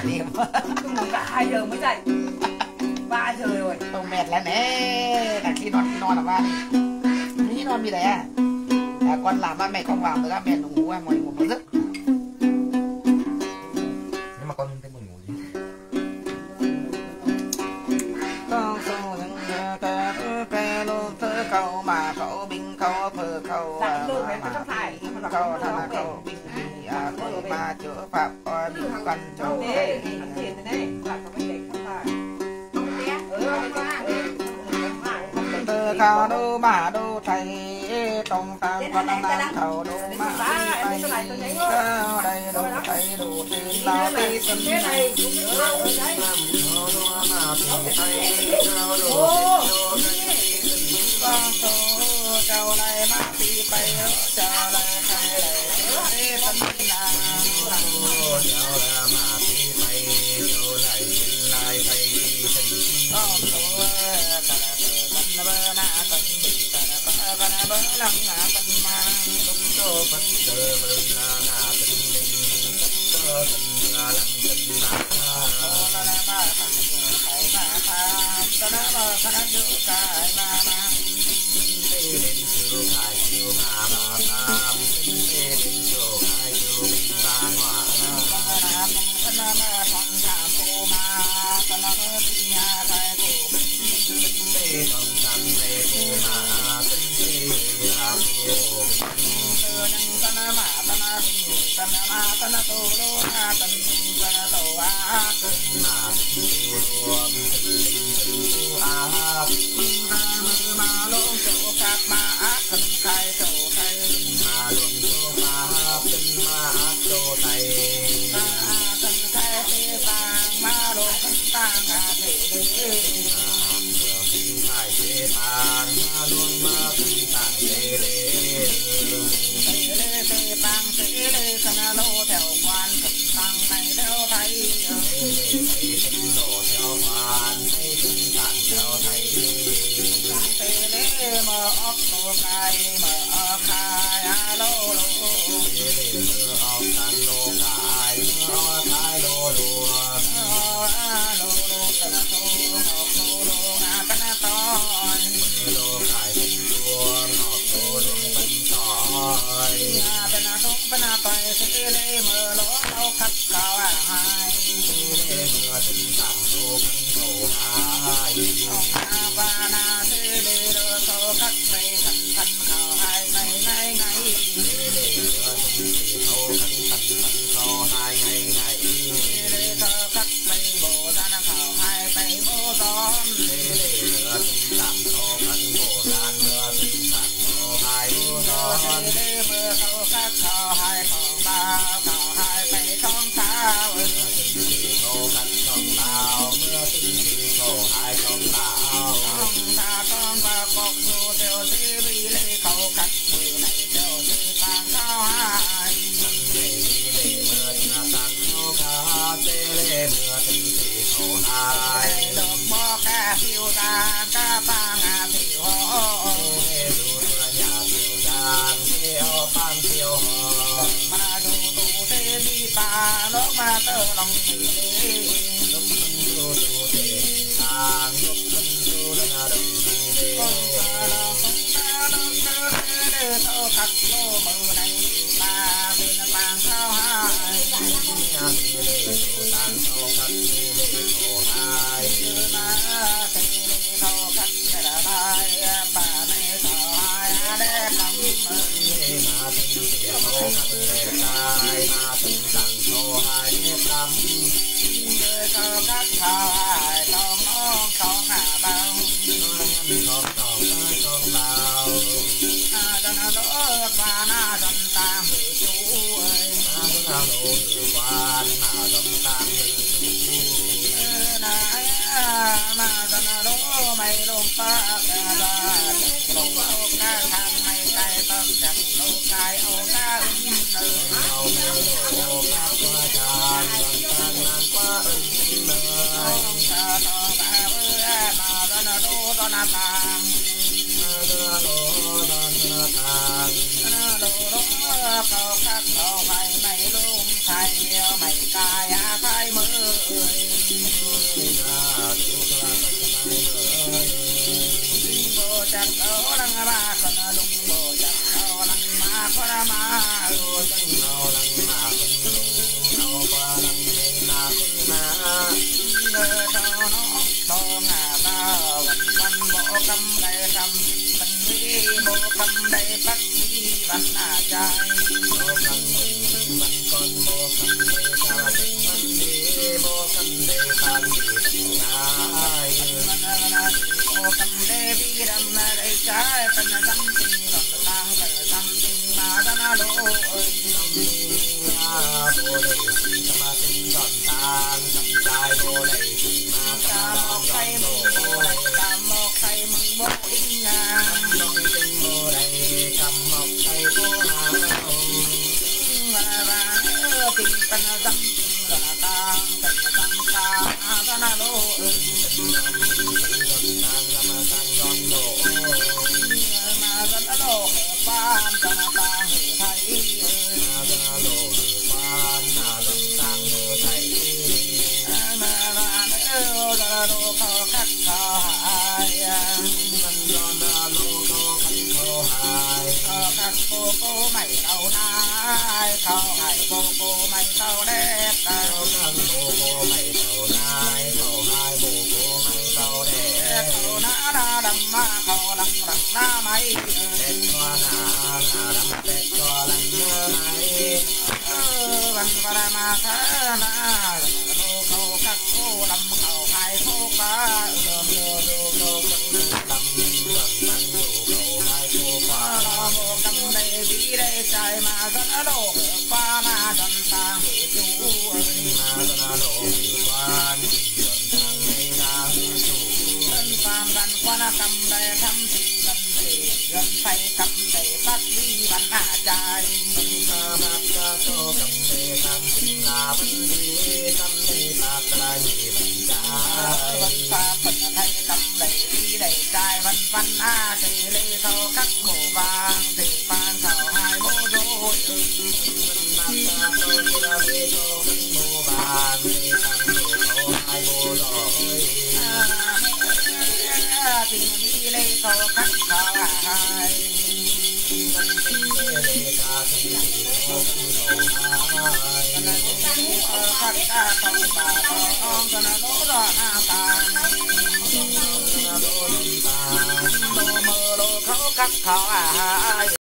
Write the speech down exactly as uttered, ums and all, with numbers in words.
đêm cả hai giờ mới dậy, ba giờ rồi tao mệt lắm nè, là khi non khi non là ba đi nghĩ non như thế à, à con làm ba mẹ con vào mới ra mẹ ngủ à mọi ngủ một giấc. Nhưng mà con thấy buồn ngủ gì? Con sâu những cái cái lô thơ câu mà cậu bình câu phở câu mà câu thằng câu bình à câu mà chữa phạm coi bình quan châu thơ câu đô mà đô thầy trong tam con nam thầu đô mà thầy cao đây đô thầy đô thiên lao tây tân này con số châu này mà đi bay ở châu này thầy lại tân nam châu là mà đi bay châu này tân lai thầy thầy con số ta là bơ na tân bình ta là con con bơ lăng ngã tân mang tung tô phật cơ bơ na na tân bình cơ tân na lăng tân na ta là ma thầy ma tham ta là ma khả chữ cài ma mang tê đến chữ cài chữ ma ma tham tê đến chữ cài chữ bình ba hòa ta là tân na ma thằng tham cô ma ta là ma thiên hà thầy cô bình tê thằng tham tê cô ma tân tê hà cô tơ nhân tân ma tân tân ma tân tô lô na tân tân tô a tân ma tân tô lô tân tân tô a ma mơ ma lông chỗ các ma tân khai chỗ thầy ma lông chỗ ma tân ma chỗ thầy tân khai tê tàng ma lông tân tàng à thể đế khai tê tàng ma lông ma tân tàng đế đế tê đế tê tàng tê đế khăn lô theo quan tân tàng này đeo thầy thầy tân lô theo quan thầy tân tàng theo thầy tê đế mở ốc lô khai mở khai a lô lô mở ốc tân lô khai mở khai lô lô a lô lô tân lô ngọc lô lô ngà tân tỏi lô khai tân lô ngọc lô lô tân tỏi tân súng tân tỏi sẽ lê mở lỗ lâu khắc cao à hai lê mở tân tạm lô khăn cầu hai ông a ba na sẽ lê lô sâu khắc mây khăn khăn khảo hai mây ngay ngay lê mở tân thị thâu khăn khăn khăn khảo hai ngày ngày lê thơ khắc mây bộ ra na khảo hai mây bố gió lê mở tân tạm thâu khăn bộ ra nửa tân tạm thâu hai bố gió lê mở sâu khắc khảo hai thòng bao khảo hai mây trong thao tân thị thâu khăn thòng bao mưa tân thị thâu hai thòng bao thòng tha thòng bao cọc dù theo sĩ bi lê khẩu khắc mưa này theo sĩ tàng cao hai tân lê lê mưa tân tàng cao khá tê lê mưa tân thị thâu hai được bó ca phiêu đàn ca ba ngà phiêu hò lê dù là nhà phiêu đàn phiêu pan phiêu hò mà dù tù tê mi ta lúc mà tơ lòng mì lê lúc mình dù tù tê tàng lúc mình dù là đồng mì lê con ta lòng con ta lúc tơ lê lê thâu khắc lô mơ này ta bên tàng sao hai nhà mì lê thâu tàng thâu khắc mì lê thâu hai mà thê lê thâu khắc lê là hai bà này thâu hai đê lắm lê mà thê lê thâu khắc lê hai mà thê tàng thâu hai đê lắm lê thâu khắc thâu hai thâu nông thâu ngà bao thâu thâu thâu bao dân đỗ bà na dân ta hữu chú ơi dân đỗ hữu quan mà dân ta hữu chú nãy mà dân đỗ mày lông ta cả ra lông âu ca thang mày cài tâm chẳng lô cài âu ca ưng nơi âu âu ca qua tràn dân ta làm qua ưng nơi ông ta thọ bà ơi mà dân đỗ dân tàng dân đỗ dân tàng dân đỗ khâu khắc khâu mày mày lông khai nhiều mày cài khai mưa cầm đầy cầm mình đi bộ cầm đầy bắt đi bắn à trai bộ cầm đầy bắn con bộ cầm đầy sao thích bắn đi bộ cầm đầy bắn đi trai bộ cầm đầy bi đầm đầy trái phần tâm tình còn ta phần tâm tình mà ta nó lỗ ơi bộ đầy tâm tình còn tan cầm trai bộ đầy mà ta một cây mừng bộ đầy cầm một cây mừng bộ in à cầm một cây bộ đầy cầm một cây bộ hào và và tình phần tâm tình là ta phần tâm ta ta nó lỗ ơi mà rất là lỗ phan cho nó ta thấy mà rất là lỗ phan mà rất tăng thấy mà là lỗ lỗ khó khăn khó hại mình còn lỗ khó khăn khó hại khó khăn cô cô mày đâu nai khó hại cô cô mày đâu đẹp khó khăn cô cô mày đâu nai khó hại cô cô mày đâu đẹp khó na na đầm ma khó đầm đầm na mày đẹp quá na na đầm đẹp quá lăng mày văn văn ma khá na lỗ khó khăn cô đầm khó hại cô ba lô lô lô đầm đầm đầm lô hại cô ba bộ cầm đầy bí đầy trái mà rất đổ pha na chân ta hệ chú mà rất đổ pha chân sang đây là chủ chân phàm đàn quan cầm đầy thăm tình cầm đầy gần tay cầm đầy phát huy văn hạ trai ta bát ta cho cầm đầy thăm tình là vấn đề tâm đầy bát là nhị văn trai văn pha phần thay cầm đầy bí đầy trai văn văn a thì lê thâu các cổ vàng thì phan thảo hai bố rồi văn bát ta tôi ra về thâu các cổ vàng thì phan thảo hai bố rồi tình đi lê thâu các thảo hai văn tình lê ta thì thâu các ta không bà con cho nó lỗ rõ na ta lỗ lỗ ta lỗ mơ lỗ khấu các thảo